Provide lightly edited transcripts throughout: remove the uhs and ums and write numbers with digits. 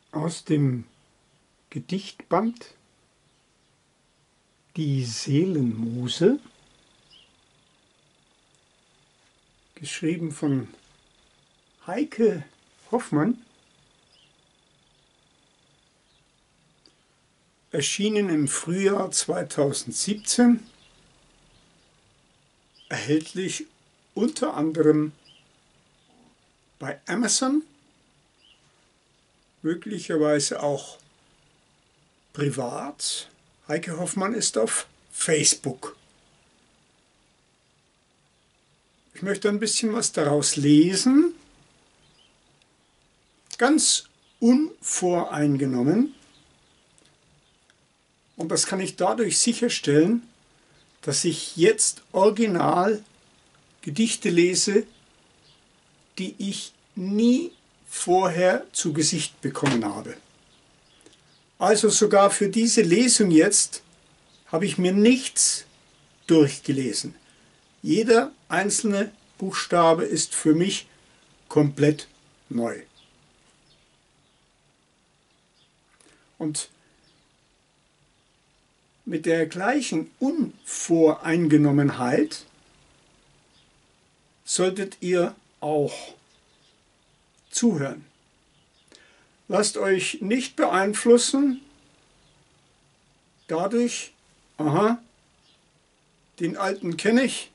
Aus dem Gedichtband Die Seelenmuse, geschrieben von Heike Hoffmann, erschienen im Frühjahr 2017, erhältlich unter anderem bei Amazon, möglicherweise auch privat. Heike Hoffmann ist auf Facebook. Ich möchte ein bisschen was daraus lesen, ganz unvoreingenommen. Und das kann ich dadurch sicherstellen, dass ich jetzt original Gedichte lese, die ich nie vorher zu Gesicht bekommen habe. Also sogar für diese Lesung jetzt habe ich mir nichts durchgelesen. Jeder einzelne Buchstabe ist für mich komplett neu. Und mit der gleichen Unvoreingenommenheit solltet ihr auch zuhören. Lasst euch nicht beeinflussen dadurch, aha, den Alten kenne ich,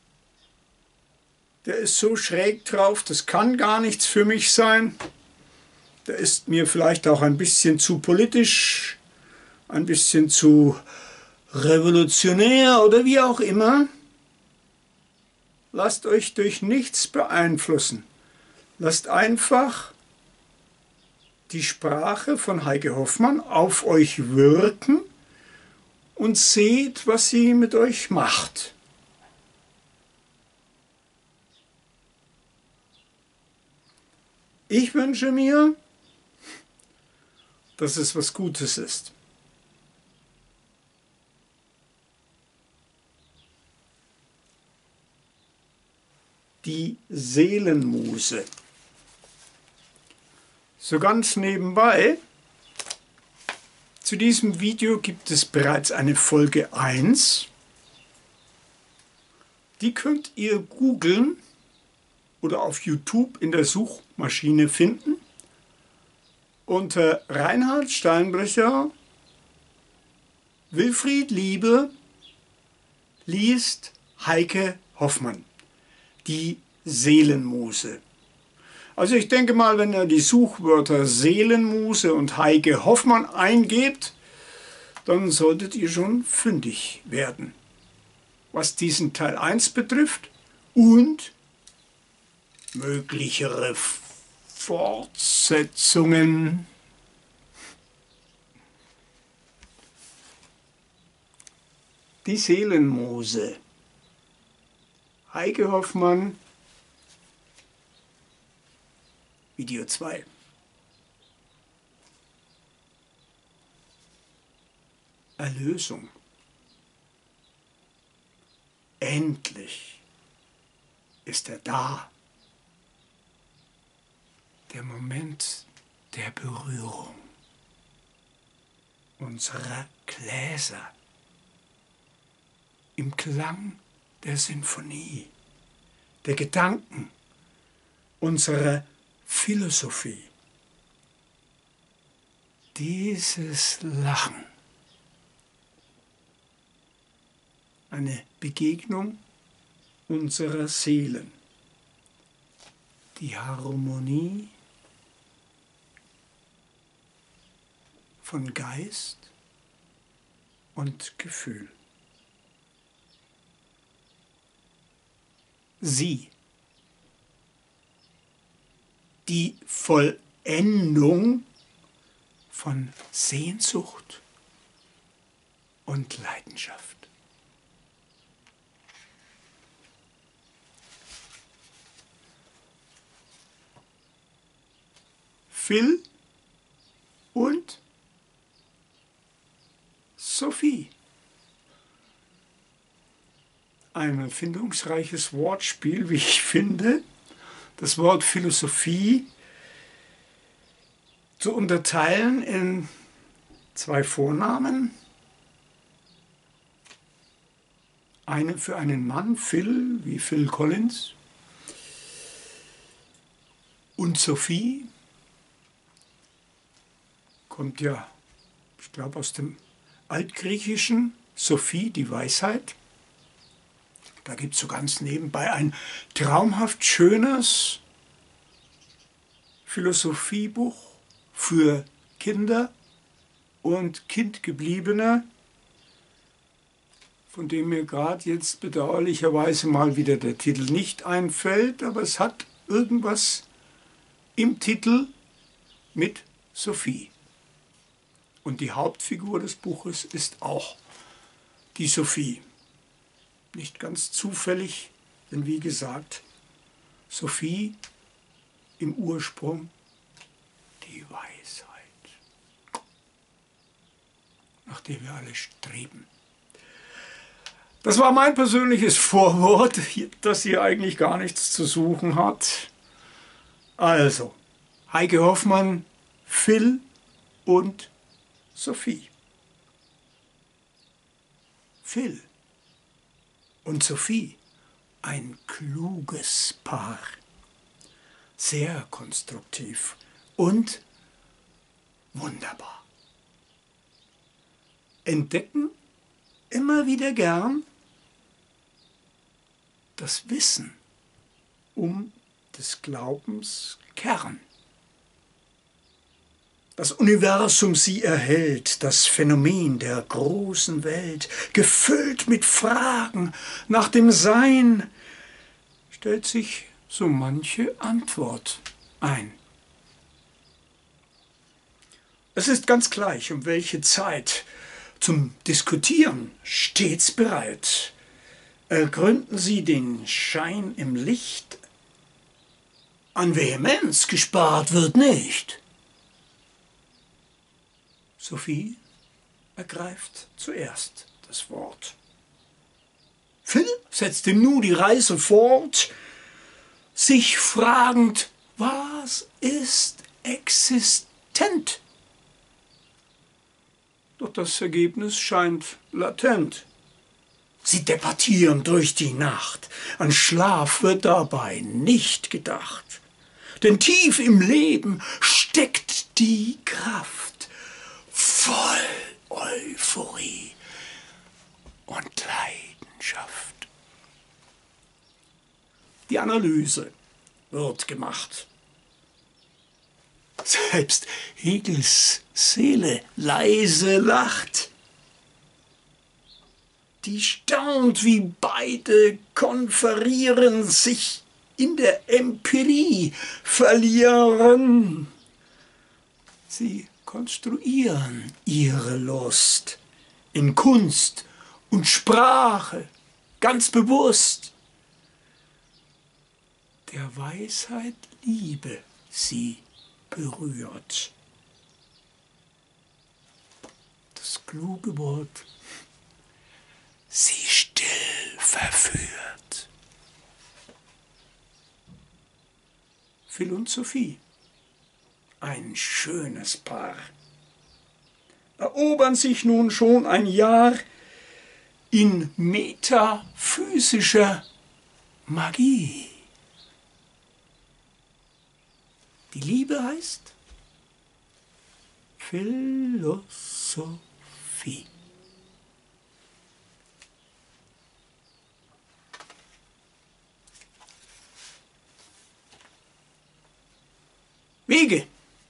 der ist so schräg drauf, das kann gar nichts für mich sein, der ist mir vielleicht auch ein bisschen zu politisch, ein bisschen zu revolutionär oder wie auch immer. Lasst euch durch nichts beeinflussen. Lasst einfach die Sprache von Heike Hoffmann auf euch wirken und seht, was sie mit euch macht. Ich wünsche mir, dass es was Gutes ist. Die Seelenmuse. So ganz nebenbei, zu diesem Video gibt es bereits eine Folge 1. Die könnt ihr googeln oder auf YouTube in der Suchmaschine finden. Unter Reinhard Steinbrecher, Wilfried Liebe liest Heike Hoffmann. Die Seelenmuse. Also ich denke mal, wenn ihr die Suchwörter Seelenmuse und Heike Hoffmann eingebt, dann solltet ihr schon fündig werden, was diesen Teil 1 betrifft und möglichere Fortsetzungen. Die Seelenmuse. Heike Hoffmann, Video 2. Erlösung. Endlich ist er da. Der Moment der Berührung unserer Gläser im Klang der Sinfonie, der Gedanken, unserer Philosophie. Dieses Lachen, eine Begegnung unserer Seelen, die Harmonie von Geist und Gefühl. Sie, die Vollendung von Sehnsucht und Leidenschaft. Phil und Sophie. Ein erfindungsreiches Wortspiel, wie ich finde. Das Wort Philosophie zu unterteilen in zwei Vornamen. Eine für einen Mann, Phil, wie Phil Collins, und Sophie, kommt ja, ich glaube, aus dem Altgriechischen, Sophie, die Weisheit. Da gibt es so ganz nebenbei ein traumhaft schönes Philosophiebuch für Kinder und Kindgebliebene, von dem mir gerade jetzt bedauerlicherweise mal wieder der Titel nicht einfällt, aber es hat irgendwas im Titel mit Sophie. Und die Hauptfigur des Buches ist auch die Sophie. Nicht ganz zufällig, denn wie gesagt, Sophie im Ursprung die Weisheit, nach der wir alle streben. Das war mein persönliches Vorwort, das hier eigentlich gar nichts zu suchen hat. Also, Heike Hoffmann, Phil und Sophie. Phil und Sophie, ein kluges Paar, sehr konstruktiv und wunderbar. Entdecken immer wieder gern das Wissen um des Glaubens Kern. Das Universum sie erhält, das Phänomen der großen Welt, gefüllt mit Fragen nach dem Sein, stellt sich so manche Antwort ein. Es ist ganz gleich, um welche Zeit, zum Diskutieren stets bereit. Ergründen Sie den Schein im Licht, an Vehemenz gespart wird nicht. Sophie ergreift zuerst das Wort. Phil setzte nun die Reise fort, sich fragend, was ist existent? Doch das Ergebnis scheint latent. Sie debattieren durch die Nacht, an Schlaf wird dabei nicht gedacht. Denn tief im Leben steckt die Kraft, voll Euphorie und Leidenschaft. Die Analyse wird gemacht. Selbst Hegels Seele leise lacht. Die staunt, wie beide konferieren, sich in der Empirie verlieren. Sie konstruieren ihre Lust in Kunst und Sprache, ganz bewusst. Der Weisheit Liebe sie berührt. Das kluge Wort sie still verführt. Phil und Sophie, ein schönes Paar, erobern sich nun schon ein Jahr in metaphysischer Magie. Die Liebe heißt Philosophie. Wege.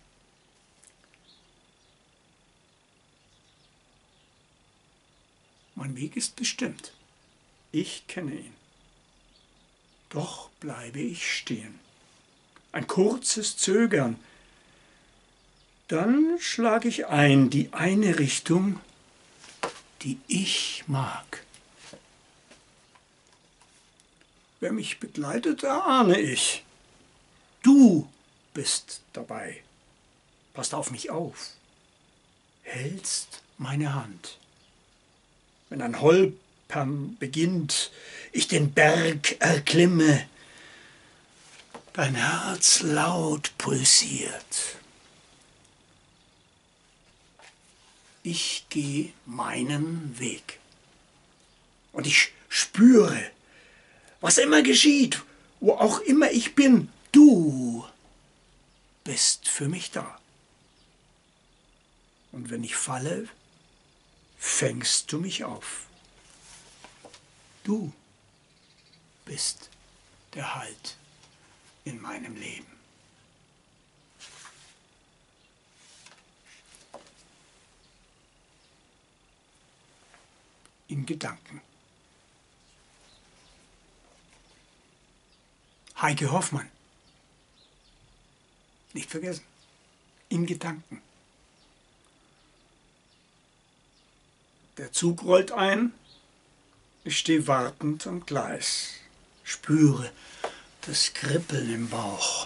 Mein Weg ist bestimmt. Ich kenne ihn. Doch bleibe ich stehen. Ein kurzes Zögern. Dann schlage ich ein, die eine Richtung, die ich mag. Wer mich begleitet, ahne ich. Du bist dabei. Passt auf mich auf. Hältst meine Hand. Wenn ein Holpern beginnt, ich den Berg erklimme, dein Herz laut pulsiert. ich gehe meinen Weg. Und ich spüre, was immer geschieht, wo auch immer ich bin, du bist für mich da. Und wenn ich falle, fängst du mich auf. Du bist der Halt in meinem Leben. In Gedanken. Heike Hoffmann. Nicht vergessen. In Gedanken. Der Zug rollt ein. Ich stehe wartend am Gleis. Spüre das Kribbeln im Bauch.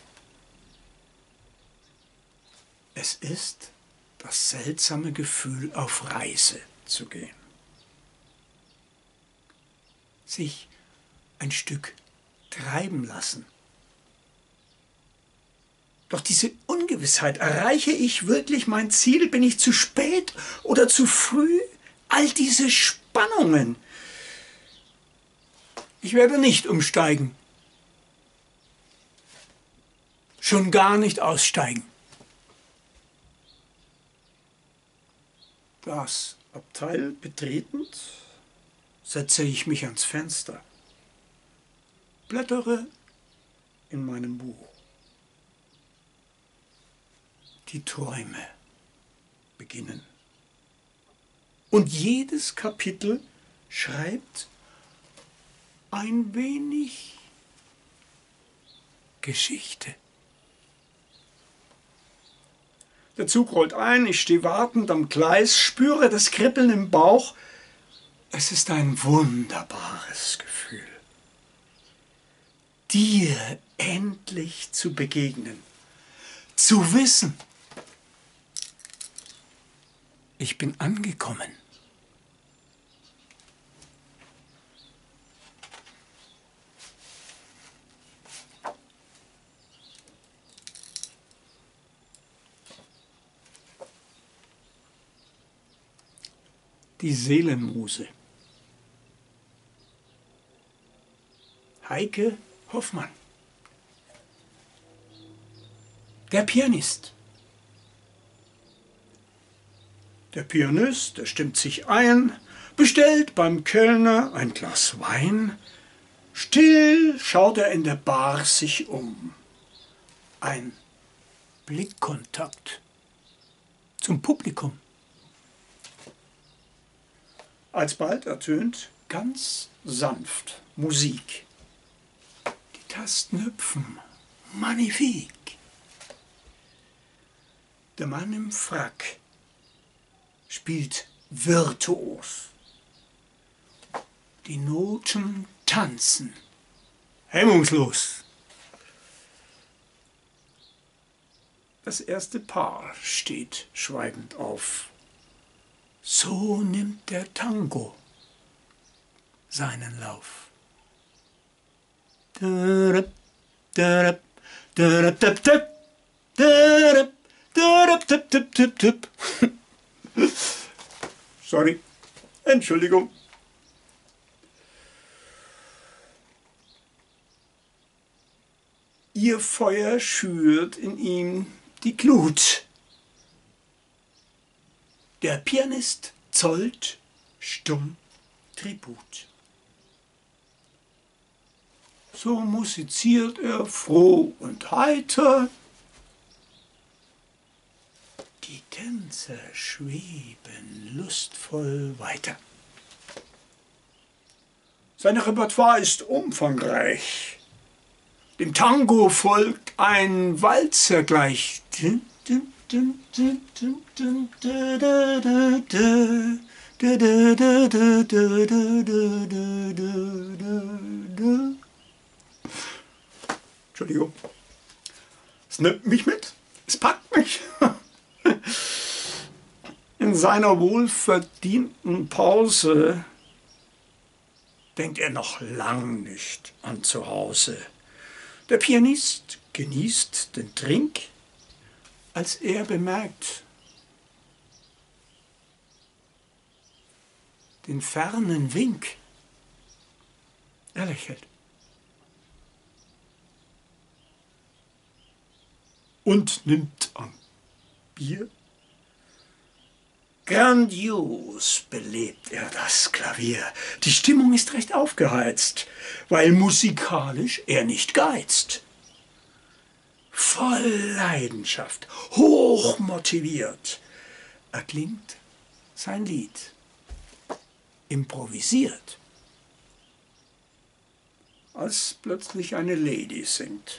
Es ist das seltsame Gefühl, auf Reise zu gehen. Sich ein Stück treiben lassen. Doch diese Ungewissheit, erreiche ich wirklich mein Ziel? Bin ich zu spät oder zu früh? All diese Spannungen. Ich werde nicht umsteigen. Schon gar nicht aussteigen. Das Abteil betretend, setze ich mich ans Fenster, blättere in meinem Buch. Die Träume beginnen. Und jedes Kapitel schreibt ein wenig Geschichte. Der Zug rollt ein, ich stehe wartend am Gleis, spüre das Kribbeln im Bauch. Es ist ein wunderbares Gefühl, dir endlich zu begegnen, zu wissen, ich bin angekommen. Die Seelenmuse. Heike Hoffmann. Der Pianist. Der Pianist, der stimmt sich ein, bestellt beim Kellner ein Glas Wein. Still schaut er in der Bar sich um. Ein Blickkontakt zum Publikum. Alsbald ertönt ganz sanft Musik. Die Tasten hüpfen. Magnifique. Der Mann im Frack spielt virtuos. Die Noten tanzen. Hemmungslos. Das erste Paar steht schweigend auf. So nimmt der Tango seinen Lauf. Sorry, Entschuldigung. Ihr Feuer schürt in ihm die Glut. Der Pianist zollt stumm Tribut. So musiziert er froh und heiter. Die Tänzer schweben lustvoll weiter. Sein Repertoire ist umfangreich. Dem Tango folgt ein Walzer gleich. Entschuldigung. Es nimmt mich mit. Es packt mich. In seiner wohlverdienten Pause denkt er noch lang nicht an zu Hause. Der Pianist genießt den Trink, als er bemerkt, den fernen Wink. Er lächelt. Und nimmt am Bier. Grandios belebt er das Klavier. Die Stimmung ist recht aufgeheizt, weil musikalisch er nicht geizt. Voll Leidenschaft, hoch motiviert, erklingt sein Lied, improvisiert, als plötzlich eine Lady singt.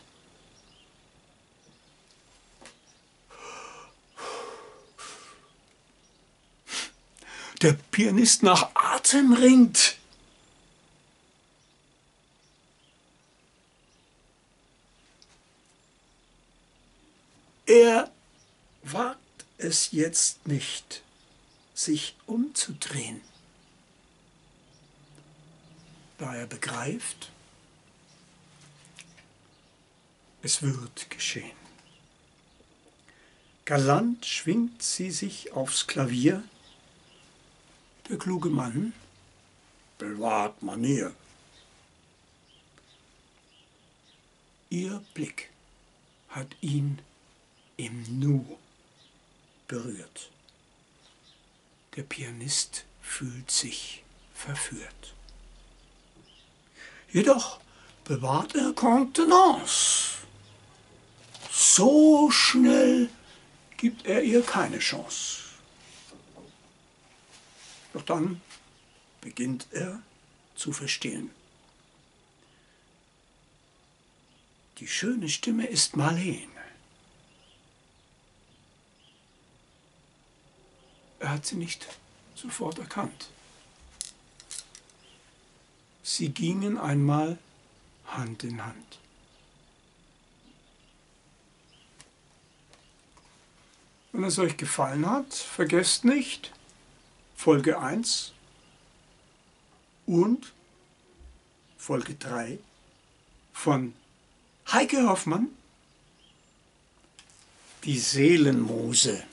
Der Pianist nach Atem ringt. Er wagt es jetzt nicht, sich umzudrehen, da er begreift, es wird geschehen. Galant schwingt sie sich aufs Klavier. Der kluge Mann bewahrt Manier. Ihr Blick hat ihn im Nu berührt. Der Pianist fühlt sich verführt. Jedoch bewahrt er Kontenance. So schnell gibt er ihr keine Chance. Doch dann beginnt er zu verstehen. Die schöne Stimme ist Marlene. Er hat sie nicht sofort erkannt. Sie gingen einmal Hand in Hand. Wenn es euch gefallen hat, vergesst nicht, Folge 1 und Folge 3 von Heike Hoffmann, die Seelenmuse.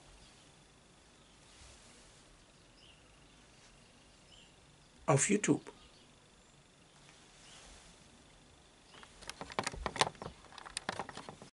Auf YouTube.